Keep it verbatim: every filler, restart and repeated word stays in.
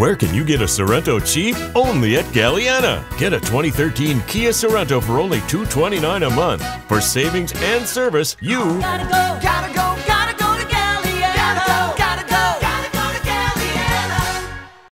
Where can you get a Sorento cheap? Only at Galeana. Get a twenty thirteen Kia Sorento for only two hundred twenty-nine dollars a month. For savings and service, you gotta go, gotta go.